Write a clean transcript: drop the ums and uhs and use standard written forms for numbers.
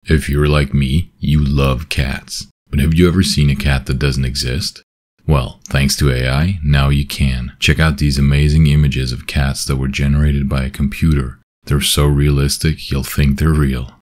If you're like me, you love cats. But have you ever seen a cat that doesn't exist? Well, thanks to AI, now you can. Check out these amazing images of cats that were generated by a computer. They're so realistic, you'll think they're real.